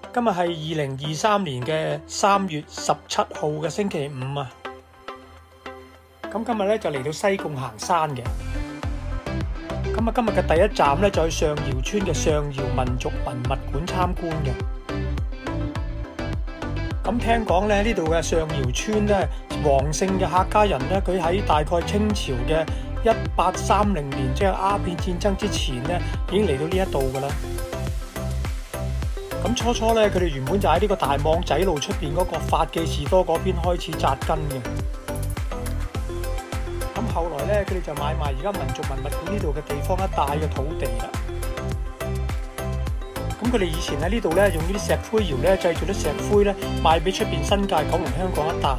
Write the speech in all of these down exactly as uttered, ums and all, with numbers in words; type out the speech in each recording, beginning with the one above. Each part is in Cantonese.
今日係二零二三年嘅三月十七號嘅星期五啊！咁今日咧就嚟到西貢行山嘅。咁啊，今日嘅第一站咧就去上窯村嘅上窯民族文物館參觀嘅。咁聽講咧呢度嘅上窯村咧，黃姓嘅客家人咧，佢喺大概清朝嘅一八三零年，即係鴉片戰爭之前咧，已經嚟到呢一度噶啦。咁初初咧，佢哋原本就喺呢個大網仔路出邊嗰個法記士多嗰邊開始紮根嘅。咁後來咧，佢哋就買埋而家民族文物館呢度嘅地方一帶嘅土地啦。咁佢哋以前喺呢度咧，用呢啲石灰窯咧製造啲石灰咧，賣俾出邊新界、九龍、香港一帶。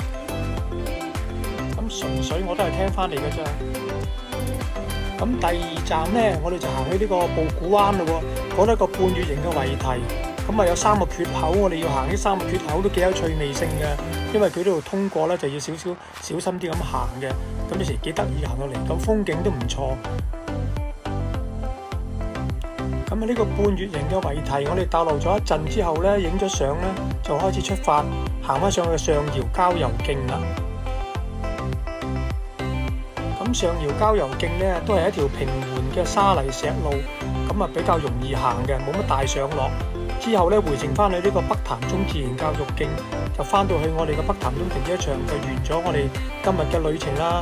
咁純粹我都係聽翻嚟嘅咋。咁第二站咧，我哋就行去呢個布古灣咯喎，嗰度一個半月形嘅遺體，咁啊有三個缺口，我哋要行呢三個缺口都幾有趣味性嘅，因為佢呢度通過咧就要少少小心啲咁行嘅，咁有時幾得意行到嚟，咁風景都唔錯。咁啊呢個半月形嘅遺體，我哋逗留咗一陣之後咧，影咗相咧，就開始出發行翻上去上窯郊遊徑啦。咁上窯郊遊徑咧，都係一條平緩嘅沙泥石路，咁啊比較容易行嘅，冇乜大上落。之後咧回程翻去呢個北潭涌自然教育徑，就翻到去我哋嘅北潭涌停車場，就完咗我哋今日嘅旅程啦。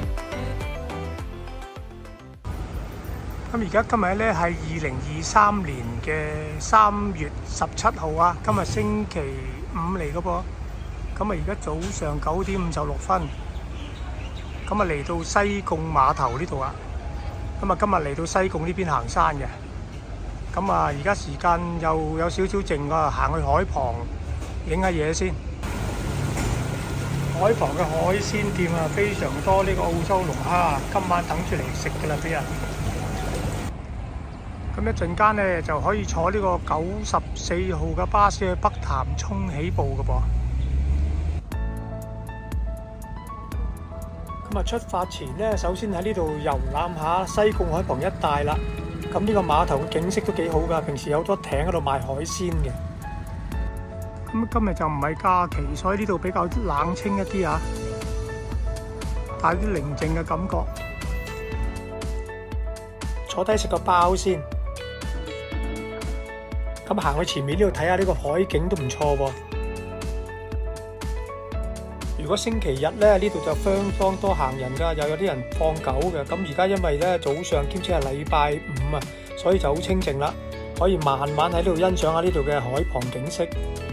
咁而家今日咧係二零二三年嘅三月十七號啊，今日星期五嚟嘅噃。咁啊而家早上九點五十六分。咁啊嚟到西貢碼頭呢度啊，咁啊今日嚟到西貢呢邊行山嘅，咁啊而家時間又有少少靜啊，行去海旁影下嘢先。海旁嘅海鮮店啊，非常多呢個澳洲龍蝦，今晚等住嚟食㗎啦，俾人。咁一陣間咧就可以坐呢個九十四號嘅巴士去北潭涌起步嘅噃。咁啊，出發前咧，首先喺呢度遊覽下西貢海旁一帶啦。咁呢個碼頭嘅景色都幾好㗎，平時有好多艇喺度賣海鮮嘅。咁今日就唔係假期，所以呢度比較冷清一啲啊，帶啲寧靜嘅感覺。坐低食個包先。咁行去前面呢度睇下呢個海景都唔錯喎。如果星期日咧，呢度就相當多行人㗎，又有啲人放狗嘅。咁而家因為咧早上兼且係禮拜五啊，所以就好清靜啦，可以慢慢喺呢度欣賞下呢度嘅海旁景色。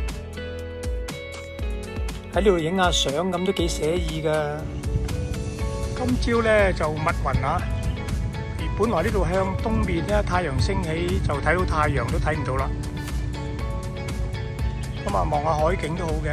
喺呢度影下相咁都幾寫意㗎。今朝咧就密雲啊，而本來呢度向東面咧，太陽升起就睇到太陽都睇唔到啦。咁啊，望下海景都好嘅。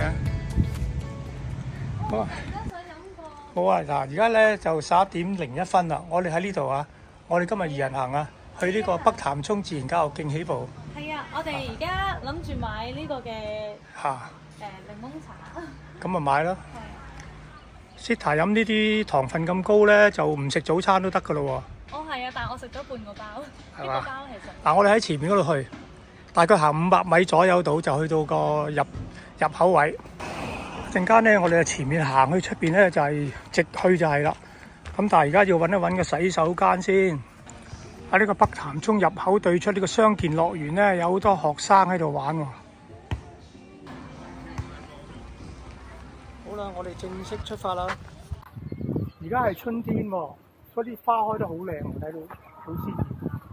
好啊！好啊！嗱，而家咧就十一點零一分啦。我哋喺呢度啊，我哋今日二人行啊，去呢個北潭涌自然教育徑起步。 係啊，我哋而家諗住買呢個嘅嚇誒檸檬茶。 咁咪買咯。係。Sita 飲呢啲糖分咁高咧，就唔食早餐都得噶咯喎。 哦，係啊，但係我食咗半個包。 係嘛？ 一個包其實。 嗱，我哋喺前面嗰度去，大概行五百米左右到就去到個入入口位。陣間咧，我哋喺前面行去出邊咧，就係直去就係啦。咁但係而家要揾一揾個洗手間先。喺呢個北潭涌入口對出呢個傷健樂園咧，有好多學生喺度玩喎。好啦，我哋正式出發啦。而家係春天喎，嗰啲花開得好靚，睇到好鮮豔。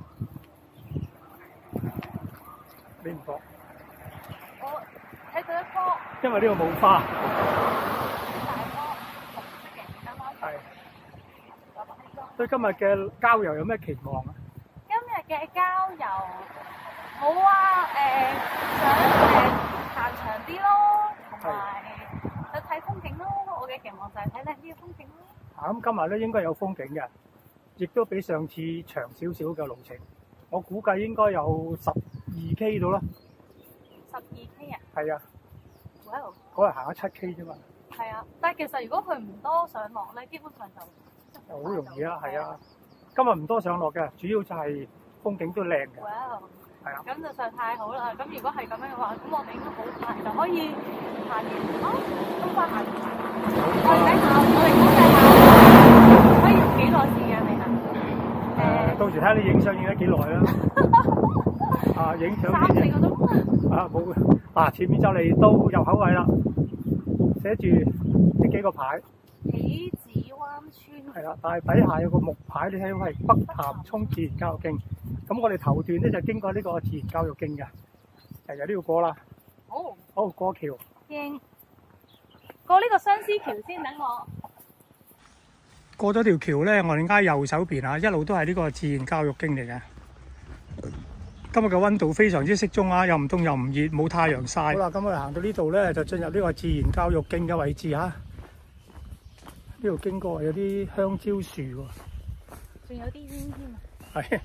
你唔覺？ 我睇到一棵。 因為呢度冇花。 大棵紅色嘅，啱啱。 係。對今日嘅郊遊有咩期望啊？ 今日嘅郊遊好啊，誒、呃、想誒行長啲咯，同埋去睇風景咯。我嘅期望就係睇靚啲嘅風景咯。 啊，咁今日咧應該有風景嘅，亦都比上次長少少嘅路程。我估計應該有十二 K 到啦。 十二 K 啊？ 係啊。 哇！ 嗰日行咗七 K 啫嘛。 係啊，但係其實如果佢唔多上落咧，基本上就就好容易啦，係啊。今日唔多上落嘅，主要就係風景都靚嘅。 哇！ 係啊。 咁就實在太好啦！咁如果係咁樣嘅話，咁我哋應該好快就可以行完咯，咁快行。我哋睇下，我哋估計下可以用幾耐時間嚟行？誒， 到時睇下你影相影得幾耐啦。啊，影相三四個鐘。 啊，冇嘅。啊，前面就嚟到入口位啦，寫住呢幾個牌。 喜子灣村。 係啦，但係底下有個木牌，你睇到係北潭涌自然教育徑。咁我哋頭段咧就經過呢個自然教育徑嘅，就由呢度過啦。 好。 好，過橋。 經過呢個相思橋先，等我。 過咗條橋咧，我哋挨右手邊啊，一路都係呢個自然教育徑嚟嘅。今日嘅溫度非常之適中啊，又唔凍又唔熱，冇太陽曬。好啦，咁我哋行到呢度咧，就進入呢個自然教育徑嘅位置嚇。呢度經過有啲香蕉樹喎， 仲有啲煙添啊！ 係。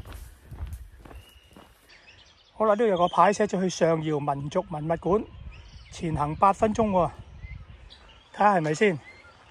好啦，呢度有個牌寫咗去上饒民族文物館，前行八分鐘喎，睇下係咪先？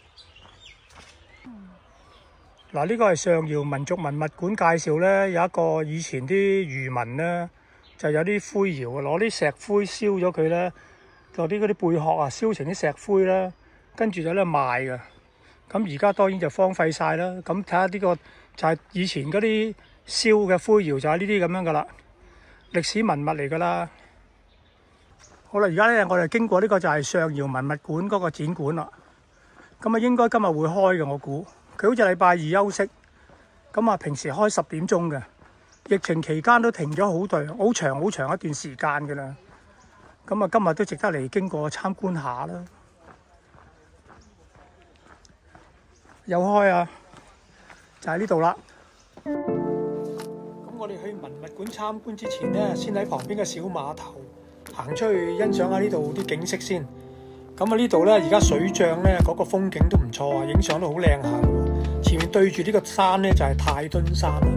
嗱，呢個係上饒民族文物館介紹咧，有一個以前啲漁民咧，就有啲灰窯啊，攞啲石灰燒咗佢咧，攞啲嗰啲貝殼啊燒成啲石灰啦，跟住就咧賣㗎。咁而家當然就荒廢晒啦。咁睇下呢個就係以前嗰啲燒嘅灰窯，就係呢啲咁樣噶啦，歷史文物嚟噶啦。好啦，而家咧我哋經過呢個就係上饒文物館嗰個展館啦。咁啊應該今日會開嘅，我估。佢好似禮拜二休息，咁啊平時開十點鐘嘅，疫情期間都停咗好耐，好長好長一段時間嘅啦。咁啊今日都值得嚟經過參觀下啦。有開啊，就喺呢度啦。咁我哋去文物館參觀之前咧，先喺旁邊嘅小碼頭行出去欣賞下呢度啲景色先。咁啊呢度咧，而家水漲咧，嗰個風景都唔錯啊，影相都好靚下喎。前面對住呢個山咧，就係太墩山啦。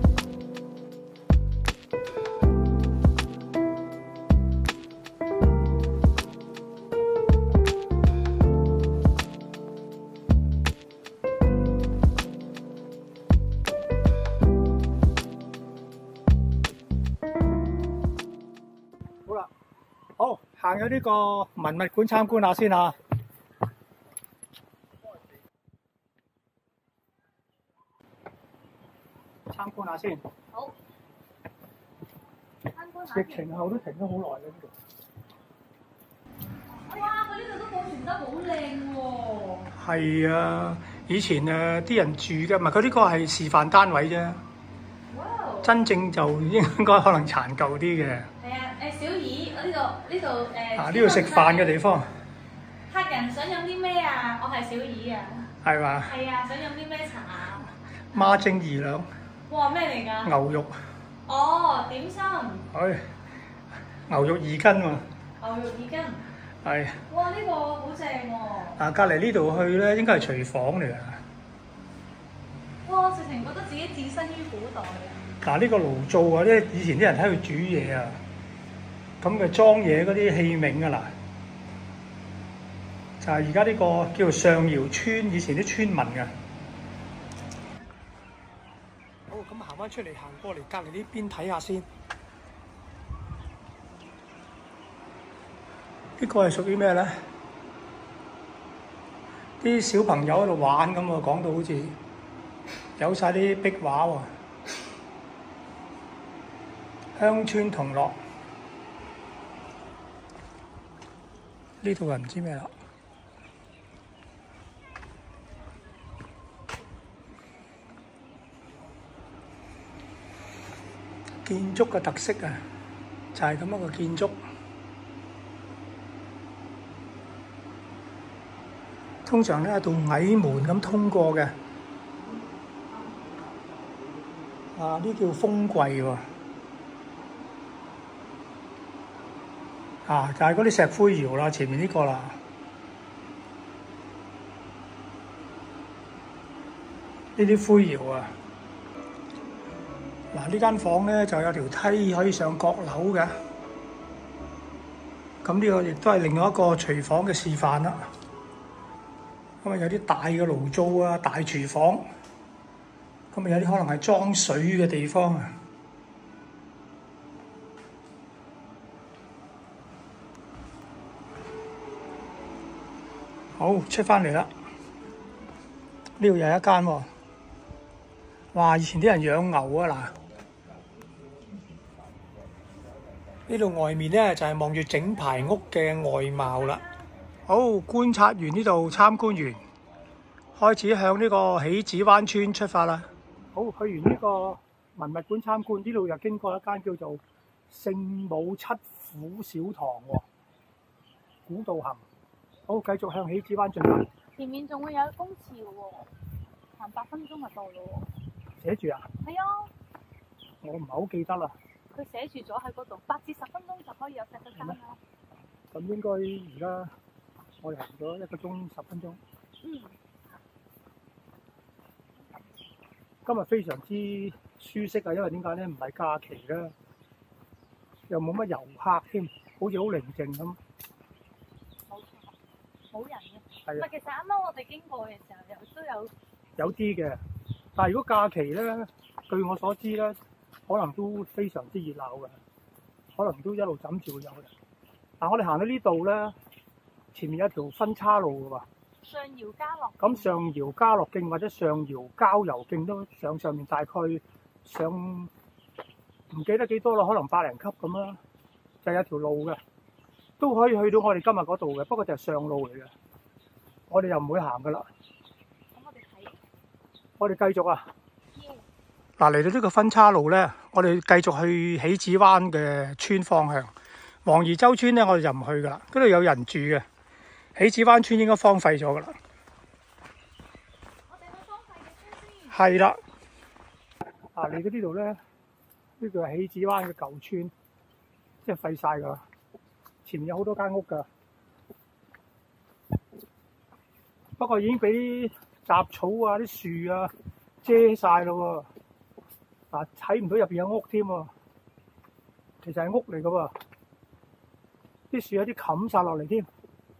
好啦，好。行咗呢個文物館參觀下先啊！參觀下先。 好。參觀下。 疫情後都停咗好耐啦呢度。 哇！佢呢度都保存得好靚喎。 係啊，以前誒啲人住嘅，唔係佢呢個係示範單位啫。 哇！ 真正就應該可能殘舊啲嘅。 係啊，誒小二，我呢度呢度誒。 啊！呢度食飯嘅地方。 客人想飲啲咩啊？我係小二啊。 係嘛？ 係啊，想飲啲咩茶啊？ 孖蒸二兩。 哇！咩嚟㗎？ 牛肉。 哦，點心。 係。牛肉二斤喎。 牛肉二斤。 係。 哇！呢個好正喎。 啊，隔離呢度去咧，應該係廚房嚟㗎。 哇！直情覺得自己置身於古代啊！ 嗱，呢個爐灶啊，呢以前啲人喺度煮嘢啊，咁嘅裝嘢嗰啲器皿啊嗱，就係而家呢個叫做上饒村以前啲村民㗎。好，咁行翻出嚟，行過嚟隔離呢邊睇下先。呢個係屬於咩咧？啲小朋友喺度玩咁啊，講到好似有晒啲壁畫喎。鄉村同樂，呢度人唔知咩啦。建築嘅特色啊，就係咁樣嘅建築。通常咧，一道矮門咁通過嘅。啊，呢叫風櫃喎。啊，就係嗰啲石灰窯啦，前面呢個啦。呢啲灰窯啊。嗱，呢間房咧就有條梯可以上閣樓嘅。咁呢個亦都係另外一個廚房嘅示範啦。咁啊有啲大嘅爐灶啊，大廚房。咁啊有啲可能係裝水嘅地方啊。 好，出翻嚟啦！呢度又有一間喎。哇！以前啲人養牛啊嗱，呢度外面咧就係望住整排屋嘅外貌啦。好，觀察完呢度，參觀完，開始向呢個喜子灣村出發啦。好，去完呢個文物館參觀，呢度又經過一間叫做聖母七苦小堂喎，古道行。好，繼續向喜子灣進發。 前面仲會有公廁喎，行八分鐘就到咯喎。 寫住啊？ 係啊， 我唔係好記得啦。 佢寫住咗喺嗰度，八至十分鐘就可以有洗手間啦。 咁應該而家我哋行咗一個鐘十分鐘。 嗯。 今日非常之舒適啊，因為點解咧？唔係假期啦，又冇乜遊客添，好似好寧靜咁。 冇錯，冇人嘅。 係啊。 其實啱啱我哋經過嘅時候，又都有有啲嘅，但係如果假期咧，據我所知咧，可能都非常之熱鬧嘅，可能都一路枕住會有嘅。但我哋行到呢度咧，前面有一條分岔路嘅喎。 上窰嘉樂。咁上窰嘉樂徑或者上窰郊遊徑都上上面大概上唔記得幾多啦，可能百零級咁啦，就有條路嘅，都可以去到我哋今日嗰度嘅，不過就係上路嚟嘅，我哋又唔會行噶啦。 咁我哋睇。 我哋繼續啊！ 嗱， 嚟到呢個分岔路咧，我哋繼續去喜子灣嘅村方向。黃宜洲村咧，我哋就唔去噶啦，嗰度有人住嘅。喜子灣村應該荒廢咗噶啦。 我哋去荒廢嘅村先。 係啦。啊，嚟到呢度咧，呢個係喜子灣嘅舊村，即係廢晒噶啦。前面有好多間屋噶，不過已經俾啲雜草啊、啲樹啊遮晒咯喎。嗱，睇唔到入邊有屋添喎，其實係屋嚟噶喎，啲樹有啲冚晒落嚟添。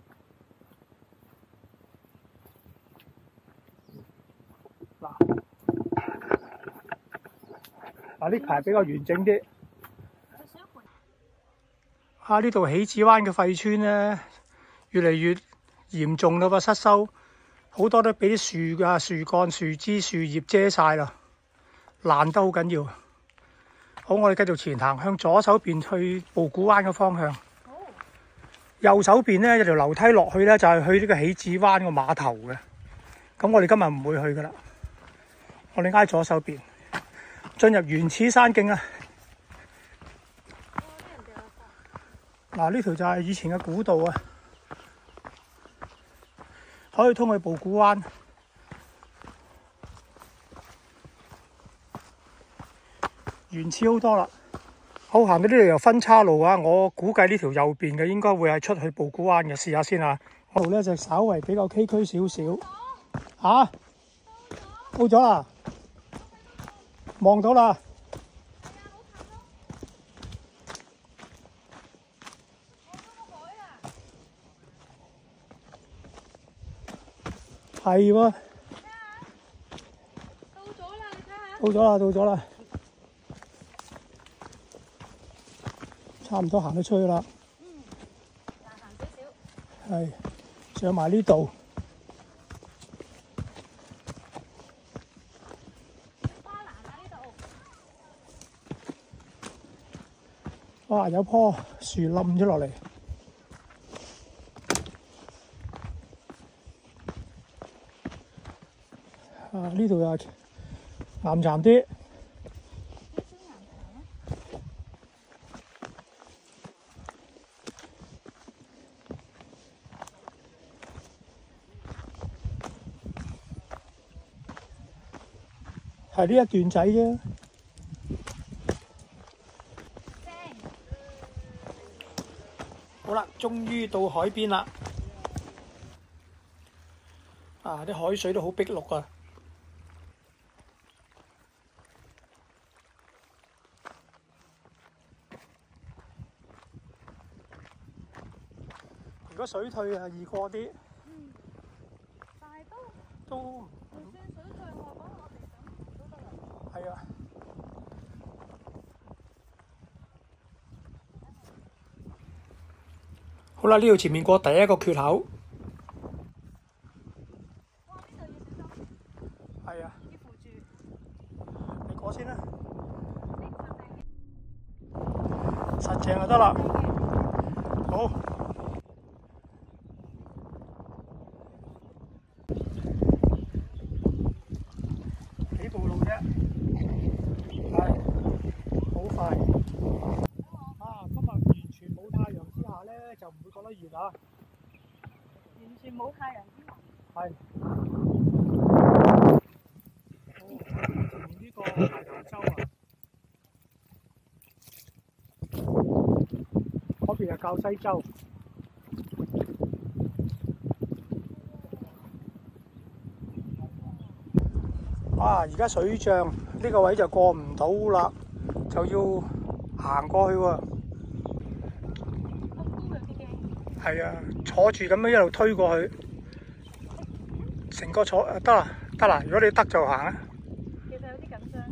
嗱，嗱呢排比較完整啲。啊！呢度喜子灣嘅廢村咧，越嚟越嚴重啦喎，失修，好多都俾啲樹啊、樹幹、樹枝、樹葉遮晒啦，爛得好緊要。好，我哋繼續前行，向左手邊去蒲古灣嘅方向。右手邊咧有條樓梯落去咧，就係去呢個喜子灣個碼頭嘅。咁我哋今日唔會去噶啦，我哋挨左手邊進入原始山徑啊！嗱，呢條就係以前嘅古道啊，可以通去蒲古灣。原始好多啦。好，行到呢度又分岔路啊！我估計呢條右邊嘅應該會係出去蒲古灣嘅，試下先啊。嗰度咧就稍為比較崎嶇少少。嚇？到咗啦！望到啦！係喎。到咗啦！你睇下。到咗啦！到咗啦！差唔多行得出去啦。 嗯，行行少少。 係，上埋呢度。 花欄啊！呢度。 哇！有棵樹冧咗落嚟。啊！呢度又岩巉啲。係呢一段仔啫。好啦，終於到海邊啦！啊，啲海水都好碧綠啊！如果水退啊，易過啲。 嗯，但係都都就算水退，我覺得我哋想行都得啦。 係啊。好啦，呢度前面過第一個缺口。 得啦。好。幾步路啫，係好快。啊，今日完全冇太陽之下咧，就唔會覺得熱啊。 完全冇太陽之下。 係。哦，前面呢個大洋洲啊，嗰邊係滘西洲。啊！而家水漲，呢個位就過唔到啦，就要行過去喎。係啊，坐住咁樣一路推過去，成個坐得啦，得啦。如果你得就行啊。 其實有啲緊張。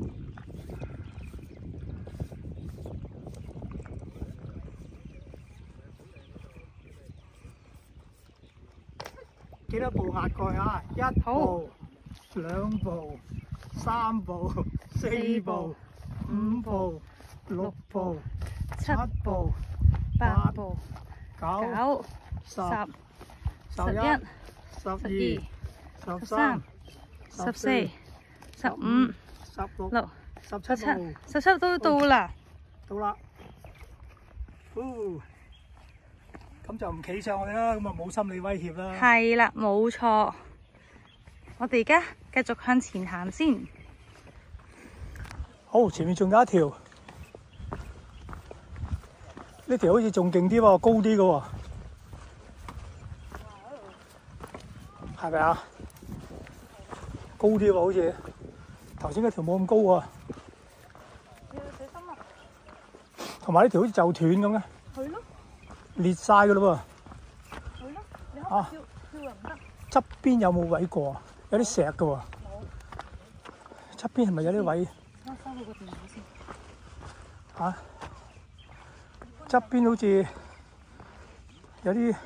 幾多步壓過去啊？一步、兩步、三步、四步、五步、六步、七步、 八步、 九、 十、 十一、十二、十三、十四、 十五、 十六、 十十七、 七步， 十七都到啦。 到啦。咁就唔企上去啦，咁啊冇心理威脅啦。 係啦，冇錯。我哋而家繼續向前行先。 好，前面仲有一條，呢條好似仲勁啲喎，高啲嘅喎，係咪啊？高啲喎，好似頭先嗰條冇咁高喎。 你要小心啊！ 同埋呢條好似就斷咁嘅。 係咯。 裂晒㗎咯喎。係咯，你可能跳跳又唔得。 側邊有冇位過啊？有啲石㗎喎。冇。側邊係咪有啲位？ 我收佢個電話先。 嚇？側邊好似有啲，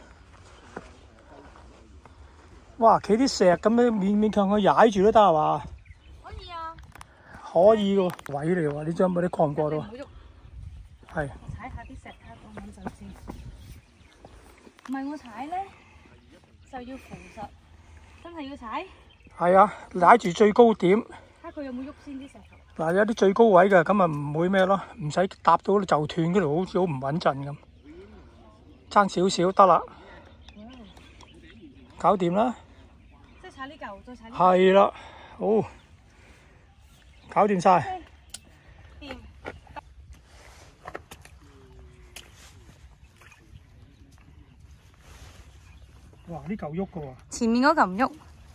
哇！企啲石咁樣勉勉強強踩住都得係嘛？ 可以啊。 可以嘅喎，位嚟喎，你將冇啲過唔過到啊？係。 我踩下啲石睇下穩唔穩陣先。唔係我踩咧，就要扶實，真係要踩。 係啊，踩住最高點。 睇下佢有冇喐先啲石頭。 嗱，有啲最高位嘅，咁啊唔會咩咯，唔使搭到就斷嗰度，好似好唔穩陣咁。爭少少得啦，搞掂啦。 即係踩呢嚿，再踩呢嚿。 係啦，好，搞掂晒。 掂。 哇！呢嚿喐嘅喎。 前面嗰嚿唔喐。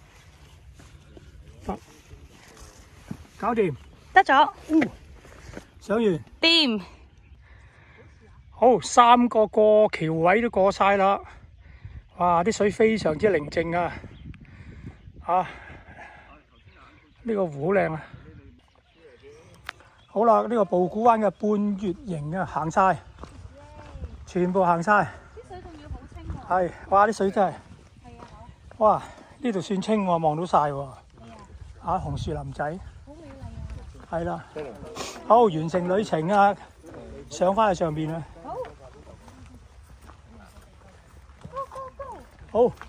得。搞掂。 得咗。 哦，上完。 掂。 好，三個過橋位都過晒啦。哇！啲水非常之寧靜啊。啊！呢個湖好靚啊。好啦，呢個布谷灣嘅半月形啊，行晒，全部行晒。 啲水仲要好清喎。 係，哇！啲水真係。 係啊，好。 哇！呢度算清喎，望到晒喎。 係啊。 啊，紅樹林仔。 好美麗啊。 係啦。好，完成旅程啊！上返去上邊啊。 好。Go go go！ 好。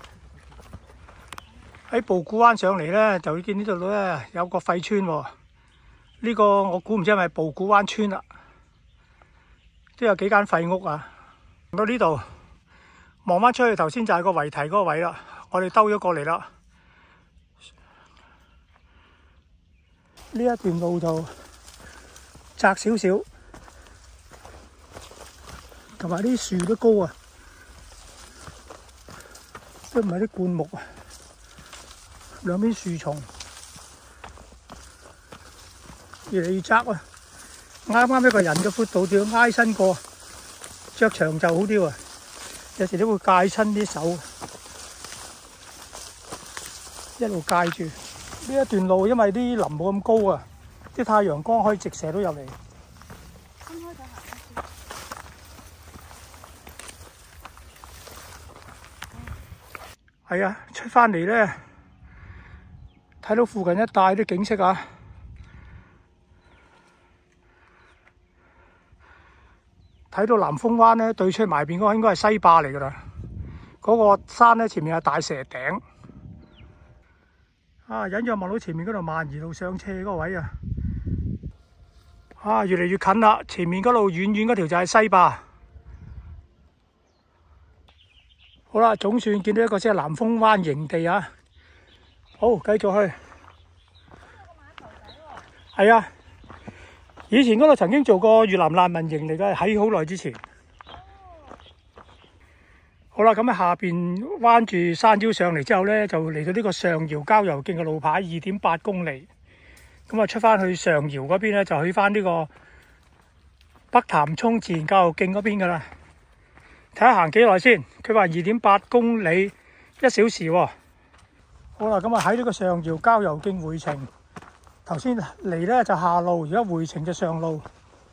喺布谷灣上嚟咧，就見呢度咧有個廢村喎。呢個我估唔知係咪布谷灣村啦，都有幾間廢屋啊。到呢度望翻出去，頭先就係個圍堤嗰個位啦。我哋兜咗過嚟啦。呢一段路就窄少少，同埋啲樹都高啊，都唔係啲灌木啊，兩邊樹叢。越嚟越窄啊！啱啱一個人嘅闊度，就要挨身過，着長袖好啲喎。有時都會戒親啲手，一路戒住。呢一段路因為啲林冇咁高啊，啲太陽光可以直射到入嚟。 分開咗行先。 係啊，出翻嚟咧，睇到附近一帶啲景色啊！睇睇到南風灣咧，對出埋邊嗰個應該係西壩嚟㗎啦。嗰、嗰個山咧前面係大蛇頂。啊，隱約望到前面嗰度萬宜路上斜嗰個位啊！啊，越嚟越近啦！前面嗰度遠遠嗰條就係西壩。好啦，總算見到一個即係南風灣營地啊！好，繼續去。係啊，以前嗰度曾經做過越南難民營嚟嘅，喺好耐之前。好啦，咁喺下邊彎住山腰上嚟之後咧，就嚟到呢個上瑤郊遊徑嘅路牌，二點八公里。咁啊，出翻去上瑤嗰邊咧，就去翻呢個北潭涌自然教育徑嗰邊噶啦。睇下行幾耐先。佢話二點八公里一小時喎。好啦，咁啊喺呢個上瑤郊遊徑回程。頭先嚟咧就下路，而家回程就上路。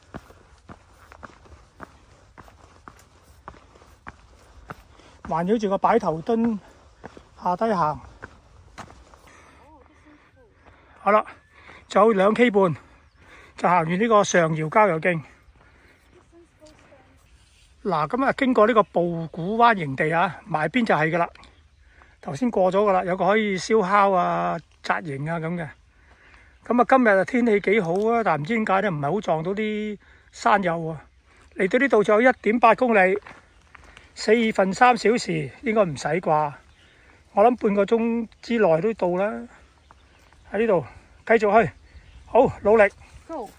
環繞住個擺頭墩下低行。好啦，仲有兩 K 半就行完呢個上瑤郊遊徑。嗱，咁啊經過呢個布谷灣營地啊，埋邊就係噶啦。頭先過咗噶啦，有個可以燒烤啊、紮營啊咁嘅。咁啊，今日啊天氣幾好啊，但係唔知點解咧，唔係好撞到啲山友啊。嚟到呢度仲有一點八公里，四分三小時應該唔使啩。我諗半個鐘之內都到啦。喺呢度繼續去，好努力。Go。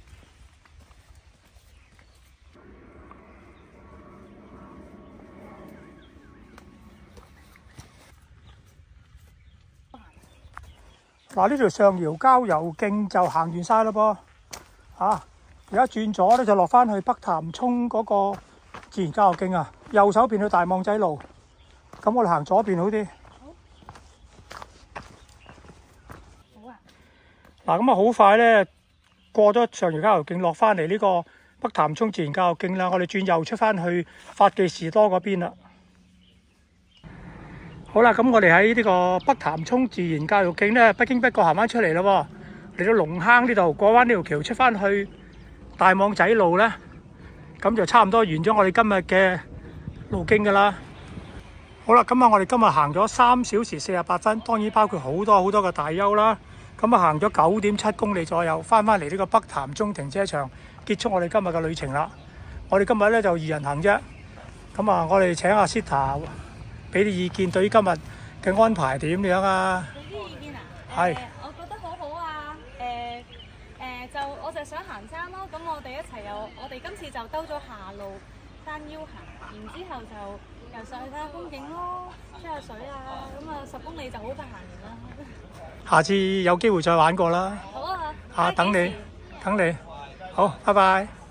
嗱，呢條上瑤郊遊徑就行完晒啦噃，啊！而家轉左咧就落翻去北潭涌嗰個自然郊遊徑啊，右手邊去大網仔路，咁我哋行左邊好啲。好啊！嗱，咁啊好快咧過咗上瑤郊遊徑，落翻嚟呢個北潭涌自然郊遊徑啦，我哋轉右出翻去法記士多嗰邊啦。好啦，咁我哋喺呢個北潭涌自然教育徑咧，不經不覺行翻出嚟咯，嚟到龍坑呢度，過彎呢條橋出翻去大網仔路咧，咁就差唔多完咗我哋今日嘅路徑噶啦。好啦，咁啊，我哋今日行咗三小時四十八分，當然包括好多好多嘅大休啦。咁啊，行咗九點七公里左右，翻翻嚟呢個北潭涌停車場，結束我哋今日嘅旅程啦。我哋今日咧就二人行啫。咁啊，我哋請阿 Sita俾啲意見，對於今日嘅安排點樣啊？ 俾啲意見啊？ 係、 呃。我覺得好好啊。誒、呃、誒、呃，就我就想行山咯。咁我哋一齊又，我哋今次就兜咗下路山腰行，然之後就又上去睇下風景咯，吹下水啊。咁啊，十公里就好快行完啦。 下次有機會再玩過啦。 好啊。 啊，等你，等你。好，拜拜。